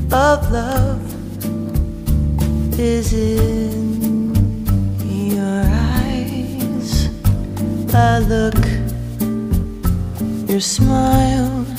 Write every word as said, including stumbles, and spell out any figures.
of love is in your eyes. I look, your smile